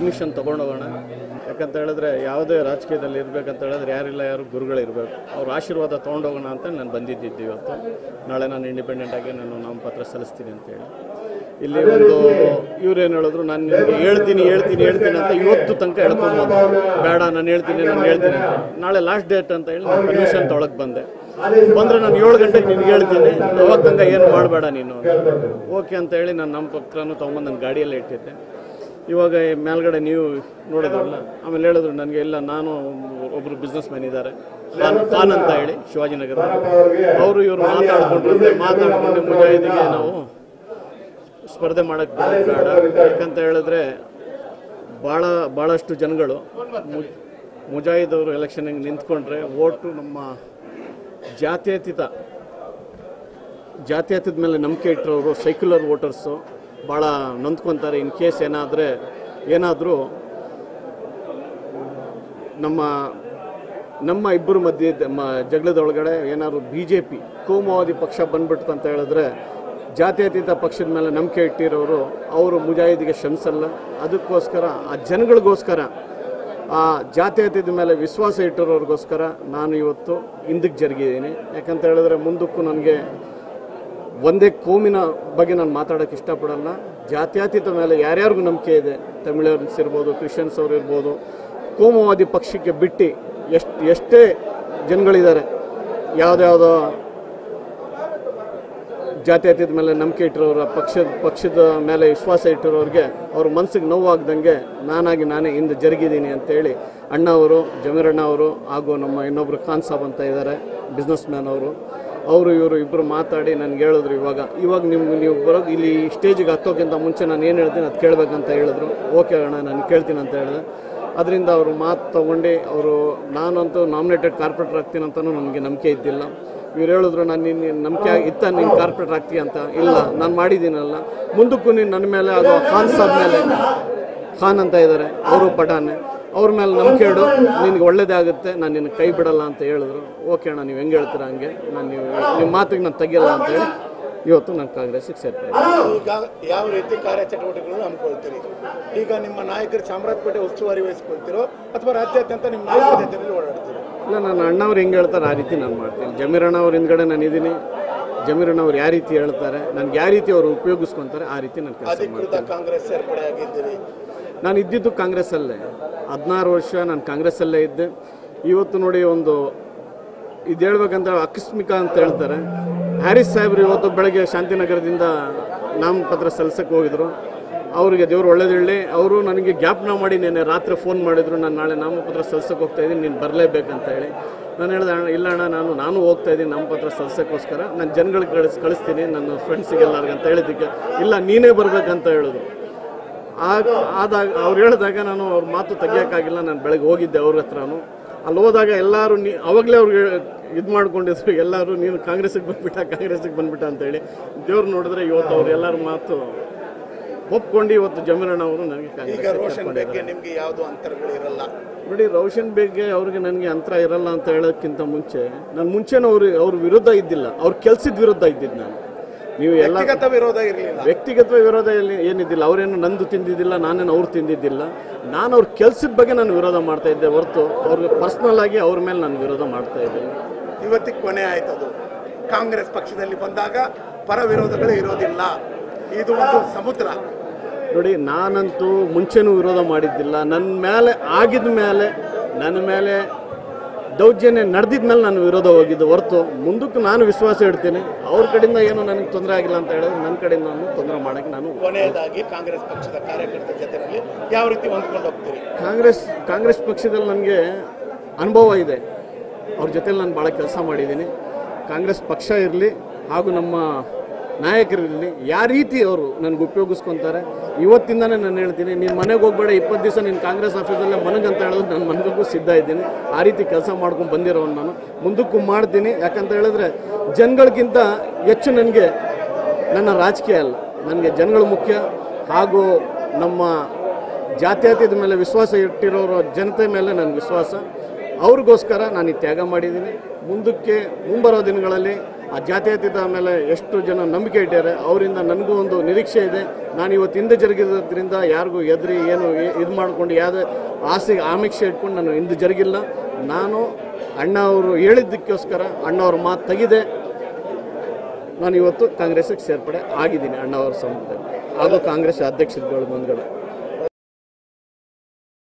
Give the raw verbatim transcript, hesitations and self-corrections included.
Permission ತೊಗೊಂಡೋಗೋಣ. ಯಾಕಂತ ಹೇಳಿದ್ರೆ ಯಾವುದೇ ರಾಜಕೀಯದಲ್ಲಿ ಇರಬೇಕಂತ ಹೇಳಿದ್ರೆ ಯಾರಿಲ್ಲ ಯಾರು ಗುರುಗಳಿರಬೇಕು, ಅವ್ರ ಆಶೀರ್ವಾದ ತೊಗೊಂಡೋಗೋಣ ಅಂತ ನಾನು ಬಂದಿದ್ದಿದ್ದು. ಇವತ್ತು ನಾಳೆ ನಾನು ಇಂಡಿಪೆಂಡೆಂಟ್ ಆಗಿ ನಾನು ನಾಮಪತ್ರ ಸಲ್ಲಿಸ್ತೀನಿ ಅಂತೇಳಿ ಇಲ್ಲಿ ಒಂದು ಇವ್ರೇನು ಹೇಳಿದ್ರು, ನಾನು ಹೇಳ್ತೀನಿ ಹೇಳ್ತೀನಿ ಹೇಳ್ತೀನಿ ಅಂತ ಇವತ್ತು ತನಕ ಹೇಳ್ಕೊಬೋದು. ಬೇಡ ನಾನು ಹೇಳ್ತೀನಿ ನಾನು ಹೇಳ್ತೀನಿ ಅಂತ. ನಾಳೆ ಲಾಸ್ಟ್ ಡೇಟ್ ಅಂತ ಹೇಳಿ ನಾನು ಪರ್ಮಿಷನ್ ತೊಗೊಳಕ್ಕೆ ಬಂದೆ. ಬಂದರೆ ನಾನು ಏಳು ಗಂಟೆಗೆ ನಿನ್ಗೆ ಹೇಳ್ತೀನಿ, ಅವಾಗ ತನಕ ಏನು ಮಾಡಬೇಡ ನೀನು. ಓಕೆ ಅಂತ ಹೇಳಿ ನಾನು ನಮ್ಮ ಪತ್ರನೂ ತೊಗೊಂಬಂದು ನನ್ನ ಗಾಡಿಯಲ್ಲೇ ಇಟ್ಟಿದ್ದೆ. ಇವಾಗ ಮೇಲ್ಗಡೆ ನೀವು ನೋಡಿದ್ರಲ್ಲ, ಆಮೇಲೆ ಹೇಳಿದ್ರು ನನಗೆ, ಇಲ್ಲ ನಾನು ಒಬ್ಬರು ಬಿಸ್ನೆಸ್ ಮ್ಯಾನ್ ಇದ್ದಾರೆ ಖಾನ್ ಖಾನ್ ಅಂತ ಹೇಳಿ ಶಿವಾಜಿನಗರ, ಅವರು ಇವರು ಮಾತಾಡ್ಕೊಂಡ್ರೆ ಮಾತಾಡ್ಕೊಂಡು ಮುಜಾಹಿದಿಗೆ ನಾವು ಸ್ಪರ್ಧೆ ಮಾಡೋಕ್ಕೆ ಬೇಡ. ಯಾಕಂತ ಹೇಳಿದ್ರೆ ಭಾಳ ಭಾಳಷ್ಟು ಜನಗಳು ಮುಜಾಹಿದವರು ಎಲೆಕ್ಷನ್ಗೆ ನಿಂತ್ಕೊಂಡ್ರೆ ಓಟು ನಮ್ಮ ಜಾತ್ಯತೀತ ಜಾತ್ಯತೀತದ ಮೇಲೆ ನಂಬಿಕೆ ಇಟ್ಟರವರು ಸೈಕ್ಯುಲರ್ ವೋಟರ್ಸು ಭಾಳ ನೊಂದ್ಕೊತಾರೆ. ಇನ್ ಕೇಸ್ ಏನಾದರೆ ಏನಾದರೂ ನಮ್ಮ ನಮ್ಮ ಇಬ್ಬರು ಮಧ್ಯೆ ಜಗಳದೊಳಗಡೆ ಏನಾದ್ರು ಬಿ ಜೆ ಪಿ ಕೋಮುವಾದಿ ಪಕ್ಷ ಬಂದ್ಬಿಡ್ತು ಅಂತ ಹೇಳಿದ್ರೆ ಜಾತ್ಯತೀತ ಪಕ್ಷದ ಮೇಲೆ ನಂಬಿಕೆ ಇಟ್ಟಿರೋರು ಅವರು ಮುಜಾಹಿದಿಗೆ ಶ್ರಮಿಸಲ್ಲ. ಅದಕ್ಕೋಸ್ಕರ ಆ ಜನಗಳಿಗೋಸ್ಕರ, ಆ ಜಾತ್ಯತೀತದ ಮೇಲೆ ವಿಶ್ವಾಸ ಇಟ್ಟಿರೋರಿಗೋಸ್ಕರ ನಾನು ಇವತ್ತು ಹಿಂದಕ್ಕೆ ಜರುಗಿದ್ದೀನಿ. ಯಾಕಂತ ಹೇಳಿದ್ರೆ ಮುಂದಕ್ಕೂ ನನಗೆ ಒಂದೇ ಕೋಮಿನ ಬಗ್ಗೆ ನಾನು ಮಾತಾಡೋಕ್ಕೆ ಇಷ್ಟಪಡಲ್ಲ. ಜಾತ್ಯತೀತ ಮೇಲೆ ಯಾರ್ಯಾರಿಗೂ ನಂಬಿಕೆ ಇದೆ, ತಮಿಳರ್ಸ್ ಇರ್ಬೋದು, ಕ್ರಿಶ್ಚಿಯನ್ಸ್ ಅವರು ಇರ್ಬೋದು, ಕೋಮುವಾದಿ ಪಕ್ಷಕ್ಕೆ ಬಿಟ್ಟು ಎಷ್ಟು ಎಷ್ಟೇ ಜನಗಳಿದ್ದಾರೆ, ಯಾವುದ್ಯಾವುದೋ ಜಾತ್ಯತೀತ ಮೇಲೆ ನಂಬಿಕೆ ಇಟ್ಟಿರೋರ ಪಕ್ಷದ ಪಕ್ಷದ ಮೇಲೆ ವಿಶ್ವಾಸ ಇಟ್ಟಿರೋರಿಗೆ ಅವ್ರ ಮನಸ್ಸಿಗೆ ನೋವಾಗ್ದಂಗೆ ನಾನಾಗಿ ನಾನೇ ಹಿಂದೆ ಜರುಗಿದ್ದೀನಿ ಅಂತೇಳಿ ಅಣ್ಣವರು, ಜಮೀರಣ್ಣ ಅವರು ಹಾಗೂ ನಮ್ಮ ಇನ್ನೊಬ್ಬರು ಖಾನ್ ಸಾಬ್ ಅಂತ ಇದ್ದಾರೆ ಬಿಸ್ನೆಸ್ ಮ್ಯಾನ್ ಅವರು, ಅವರು ಇವರು ಇಬ್ಬರು ಮಾತಾಡಿ ನನಗೆ ಹೇಳಿದ್ರು, ಇವಾಗ ಇವಾಗ ನಿಮ್ಗೆ ನೀವು ಬರೋದು ಇಲ್ಲಿ ಸ್ಟೇಜಿಗೆ ಹತ್ತೋಕ್ಕಿಂತ ಮುಂಚೆ ನಾನು ಏನು ಹೇಳ್ತೀನಿ ಅದು ಕೇಳಬೇಕಂತ ಹೇಳಿದ್ರು. ಓಕೆ ಅಣ್ಣ ನಾನು ಕೇಳ್ತೀನಿ ಅಂತ ಹೇಳಿದೆ. ಅದರಿಂದ ಅವರು ಮಾತು ತೊಗೊಂಡು ಅವರು ನಾನಂತೂ ನಾಮಿನೇಟೆಡ್ ಕಾರ್ಪೊರೇಟರ್ ಆಗ್ತೀನಿ ಅಂತಲೂ ನನಗೆ ನಂಬಿಕೆ ಇದ್ದಿಲ್ಲ. ಇವ್ರು ಹೇಳಿದ್ರು, ನಾನು ನಿನ್ನ ನಂಬಿಕೆ ಇತ್ತ ನೀನು ಕಾರ್ಪೊರೇಟರ್ ಆಗ್ತೀಯ ಅಂತ. ಇಲ್ಲ, ನಾನು ಮಾಡಿದ್ದೀನಲ್ಲ, ಮುಂದಕ್ಕೂ ನೀನು ನನ್ನ ಮೇಲೆ ಆಗೋ ಖಾನ್ ಸಾಬ್ ಮೇಲೆ, ಖಾನ್ ಅಂತ ಇದ್ದಾರೆ ಅವರು ಪಠಾಣೆ, ಅವ್ರ ಮೇಲೆ ನಂಬಿಕೆ ಇಡು, ನಿನಗೆ ಒಳ್ಳೇದೇ ಆಗುತ್ತೆ, ನಾನು ನಿನ್ನ ಕೈ ಬಿಡಲ್ಲ ಅಂತ ಹೇಳಿದ್ರು. ಓಕೆ ಅಣ್ಣ ನೀವು ಹೆಂಗೆ ಹೇಳ್ತೀರಾ ಹಂಗೆ, ನಾನು ನೀವು ನಿಮ್ಮ ಮಾತಿಗೆ ನಾನು ತೆಗಿಯಲ್ಲ ಅಂತೇಳಿ ಇವತ್ತು ನಾನು ಕಾಂಗ್ರೆಸ್ಸಿಗೆ ಸೇರ್ತೀನಿ. ಈಗ ಯಾವ ರೀತಿ ಕಾರ್ಯಚಟುವಟಿಕೆಗಳನ್ನು ಹಮ್ಮಿಕೊಳ್ತೀರಿ? ಈಗ ನಿಮ್ಮ ನಾಯಕರು ಚಾಮರಾಜಪೇಟೆ ಉಸ್ತುವಾರಿ ವಹಿಸ್ಕೊಳ್ತಿರೋ ಅಥವಾ ರಾಜ್ಯಾದ್ಯಂತ ನಿಮ್ಮ ನಾಯಕರ ಜೊತೆಯಲ್ಲಿ ಓಡಾಡ್ತೀರೋ? ಇಲ್ಲ, ನನ್ನ ಅಣ್ಣವ್ರು ಹೆಂಗೆ ಹೇಳ್ತಾರೆ ಆ ರೀತಿ ನಾನು ಮಾಡ್ತೀನಿ. ಜಮೀರಣ್ಣ ಅವ್ರ ಹಿಂದ್ಗಡೆ ನಾನು ಇದ್ದೀನಿ. ಜಮೀರಣ್ಣ ಅವ್ರು ಯಾವ ರೀತಿ ಹೇಳ್ತಾರೆ, ನನಗೆ ಯಾವ ರೀತಿ ಅವರು ಉಪಯೋಗಿಸ್ಕೊತಾರೆ ಆ ರೀತಿ ನಾನು ಕೆಲಸ ಮಾಡ್ತೀನಿ. ಕಾಂಗ್ರೆಸ್ ಸೇರ್ಪಡೆ ಆಗಿದ್ದೀರಿ? ನಾನು ಇದ್ದಿದ್ದು ಕಾಂಗ್ರೆಸ್ಸಲ್ಲೇ, ಹದಿನಾರು ವರ್ಷ ನಾನು ಕಾಂಗ್ರೆಸ್ಸಲ್ಲೇ ಇದ್ದೆ. ಇವತ್ತು ನೋಡಿ ಒಂದು ಇದು ಹೇಳ್ಬೇಕಂತ ಆಕಸ್ಮಿಕ ಅಂತ ಹೇಳ್ತಾರೆ. ಹ್ಯಾರಿಸ್ ಸಾಹೇಬ್ರು ಇವತ್ತು ಬೆಳಗ್ಗೆ ಶಾಂತಿನಗರದಿಂದ ನಾಮಪತ್ರ ಸಲ್ಲಿಸಕ್ಕೆ ಹೋಗಿದ್ರು. ಅವರಿಗೆ ದೇವರು ಒಳ್ಳೇದಿರಲಿ, ಅವರು ನನಗೆ ಜ್ಞಾಪನ ಮಾಡಿ ನೆನ್ನೆ ರಾತ್ರಿ ಫೋನ್ ಮಾಡಿದ್ರು, ನಾನು ನಾಳೆ ನಾಮಪತ್ರ ಸಲ್ಲಿಸಕ್ಕೆ ಹೋಗ್ತಾ ಇದ್ದೀನಿ, ನೀನು ಬರಲೇಬೇಕಂತ ಹೇಳಿ. ನಾನು ಹೇಳಿದೆ, ಅಣ್ಣ ಇಲ್ಲ ಅಣ್ಣ ನಾನು ನಾನು ಹೋಗ್ತಾ ಇದ್ದೀನಿ ನಾಮಪತ್ರ ಸಲ್ಲಿಸೋಕ್ಕೋಸ್ಕರ, ನಾನು ಜನಗಳಿಗೆ ಕಳಿಸ್ ಕಳಿಸ್ತೀನಿ ನನ್ನ ಫ್ರೆಂಡ್ಸಿಗೆಲ್ಲರಿಗೂ ಅಂತ ಹೇಳಿದ್ದಕ್ಕೆ, ಇಲ್ಲ ನೀನೇ ಬರಬೇಕಂತ ಹೇಳಿದ್ರು. ಆಗ ಆದಾಗ ಅವ್ರು ಹೇಳಿದಾಗ ನಾನು ಅವ್ರ ಮಾತು ತೆಗಿಯೋಕ್ಕಾಗಿಲ್ಲ. ನಾನು ಬೆಳಗ್ಗೆ ಹೋಗಿದ್ದೆ ಅವ್ರ ಹತ್ರನೂ. ಅಲ್ಲಿ ಹೋದಾಗ ಎಲ್ಲರೂ ನೀ ಅವಾಗಲೇ ಅವ್ರಿಗೆ ಇದು ಮಾಡ್ಕೊಂಡಿದ್ರು, ಎಲ್ಲರೂ ನೀನು ಕಾಂಗ್ರೆಸ್ಸಿಗೆ ಬಂದುಬಿಟ್ಟ ಕಾಂಗ್ರೆಸ್ಸಿಗೆ ಬಂದುಬಿಟ್ಟ ಅಂತೇಳಿ. ದೇವ್ರು ನೋಡಿದ್ರೆ ಇವತ್ತು ಅವ್ರು ಎಲ್ಲರ ಮಾತು ಒಪ್ಕೊಂಡು ಇವತ್ತು ಜಮೀರಣ್ಣ ಅವರು ನನಗೆ ಕಾಂಗ್ರೆಸ್ ನಿಮಗೆ ಯಾವುದು ಅಂತರಗಳಿರಲ್ಲ ನೋಡಿ. ರೋಷನ್ ಬೇಗ್ಗೆ ಅವ್ರಿಗೆ ನನಗೆ ಅಂತರ ಇರಲ್ಲ ಅಂತ ಹೇಳೋಕ್ಕಿಂತ ಮುಂಚೆ ನಾನು ಮುಂಚೆನೂ ಅವ್ರು ಅವ್ರ ವಿರುದ್ಧ ಇದ್ದಿಲ್ಲ, ಅವ್ರ ಕೆಲ್ಸದ ವಿರುದ್ಧ ಇದ್ದಿದ್ದು ನಾನು. ನೀವು ಎಲ್ಲ ವಿರೋಧ ಇರಲಿಲ್ಲ, ವ್ಯಕ್ತಿಗತ ವಿರೋಧ ಏನಿದ್ದಿಲ್ಲ. ಅವರೇನು ನಂದು ತಿಂದಿದ್ದಿಲ್ಲ, ನಾನೇನು ಅವ್ರು ತಿಂದಿದ್ದಿಲ್ಲ. ನಾನು ಅವ್ರ ಕೆಲ್ಸದ ಬಗ್ಗೆ ನಾನು ವಿರೋಧ ಮಾಡ್ತಾ ಇದ್ದೆ ಹೊರತು ಅವ್ರಿಗೆ ಪರ್ಸ್ನಲ್ ಆಗಿ ಅವ್ರ ಮೇಲೆ ನಾನು ವಿರೋಧ ಮಾಡ್ತಾ ಇದ್ದೀನಿ. ಇವತ್ತಿಗೆ ಕೊನೆ ಆಯ್ತದು. ಕಾಂಗ್ರೆಸ್ ಪಕ್ಷದಲ್ಲಿ ಬಂದಾಗ ಪರ ವಿರೋಧಗಳೇ ಇರೋದಿಲ್ಲ, ಇದು ಒಂದು ಸಮುದ್ರ. ನೋಡಿ, ನಾನಂತೂ ಮುಂಚೆನೂ ವಿರೋಧ ಮಾಡಿದ್ದಿಲ್ಲ. ನನ್ನ ಮೇಲೆ ಆಗಿದ ಮೇಲೆ, ನನ್ನ ಮೇಲೆ ದೌರ್ಜನ್ಯ ನಡೆದಿದ ಮೇಲೆ ನಾನು ವಿರೋಧ ಹೋಗಿದ್ದು ಹೊರತು ಮುಂದಕ್ಕೆ ನಾನು ವಿಶ್ವಾಸ ಇಡ್ತೀನಿ. ಅವ್ರ ಕಡೆಯಿಂದ ಏನು ನನಗೆ ತೊಂದರೆ ಆಗಿಲ್ಲ ಅಂತ ಹೇಳಿದ್ರೆ ನನ್ನ ಕಡೆಯಿಂದ ನಾನು ತೊಂದರೆ ಮಾಡೋಕ್ಕೆ ನಾನು. ಕೊನೆಯದಾಗಿ ಕಾಂಗ್ರೆಸ್ ಪಕ್ಷದ ಕಾರ್ಯಕರ್ತರ ಜೊತೆಯಲ್ಲಿ ಯಾವ ರೀತಿ ಹೊಂದ್ಕೊಂಡು ಹೋಗ್ತೀರಿ? ಕಾಂಗ್ರೆಸ್ ಕಾಂಗ್ರೆಸ್ ಪಕ್ಷದಲ್ಲಿ ನನಗೆ ಅನುಭವ ಇದೆ. ಅವ್ರ ಜೊತೆಲಿ ನಾನು ಭಾಳ ಕೆಲಸ ಮಾಡಿದ್ದೀನಿ. ಕಾಂಗ್ರೆಸ್ ಪಕ್ಷ ಇರಲಿ ಹಾಗೂ ನಮ್ಮ ನಾಯಕರಿರಲಿ, ಯಾವ ರೀತಿ ಅವರು ನನಗೆ ಉಪಯೋಗಿಸ್ಕೊತಾರೆ ಇವತ್ತಿಂದನೇ ನಾನು ಹೇಳ್ತೀನಿ, ನೀನು ಮನೆಗೆ ಹೋಗ್ಬೇಡ, ಇಪ್ಪತ್ತು ದಿವಸ ನೀನು ಕಾಂಗ್ರೆಸ್ ಆಫೀಸಲ್ಲೇ ಮನೆಗೆ ಅಂತ ಹೇಳಿದ್ರೆ ನಾನು ಮನೆಗೂ ಸಿದ್ಧ ಇದ್ದೀನಿ. ಆ ರೀತಿ ಕೆಲಸ ಮಾಡ್ಕೊಂಡು ಬಂದಿರೋನು ನಾನು ಮುಂದಕ್ಕೂ ಮಾಡ್ತೀನಿ. ಯಾಕಂತ ಹೇಳಿದ್ರೆ ಜನಗಳಿಗಿಂತ ಹೆಚ್ಚು ನನಗೆ ನನ್ನ ರಾಜಕೀಯ ಅಲ್ಲ, ನನಗೆ ಜನಗಳು ಮುಖ್ಯ. ಹಾಗೂ ನಮ್ಮ ಜಾತ್ಯತೀತದ ಮೇಲೆ ವಿಶ್ವಾಸ ಇಟ್ಟಿರೋರ ಜನತೆ ಮೇಲೆ ನನ್ನ ವಿಶ್ವಾಸ. ಅವ್ರಿಗೋಸ್ಕರ ನಾನು ಈ ತ್ಯಾಗ ಮಾಡಿದ್ದೀನಿ. ಮುಂದಕ್ಕೆ ಮುಂಬರೋ ದಿನಗಳಲ್ಲಿ ಆ ಜಾತ್ಯತೀತ ಮೇಲೆ ಎಷ್ಟು ಜನ ನಂಬಿಕೆ ಇಟ್ಟಿದ್ದಾರೆ, ಅವರಿಂದ ನನಗೂ ಒಂದು ನಿರೀಕ್ಷೆ ಇದೆ. ನಾನು ಇವತ್ತು ಹಿಂದೆ ಜರುಗಿರೋದ್ರಿಂದ ಯಾರಿಗೂ ಎದುರಿ ಏನು ಇದು ಮಾಡಿಕೊಂಡು ಯಾವುದೇ ಆಸೆ ಆಮಿಕ್ಷೆ ಇಟ್ಕೊಂಡು ನಾನು ಹಿಂದೆ ಜರುಗಿಲ್ಲ. ನಾನು ಅಣ್ಣ ಅವರು ಹೇಳಿದ್ದಕ್ಕೋಸ್ಕರ ಅಣ್ಣವ್ರ ಮಾತು ತೆಗೆದೆ ನಾನು ಇವತ್ತು ಕಾಂಗ್ರೆಸ್ಸಿಗೆ ಸೇರ್ಪಡೆ ಆಗಿದ್ದೀನಿ. ಅಣ್ಣವರ ಸಮ್ಮುಖದಲ್ಲಿ ಹಾಗೂ ಕಾಂಗ್ರೆಸ್ ಅಧ್ಯಕ್ಷರುಗಳ ಮುಂದ್ಗಡೆ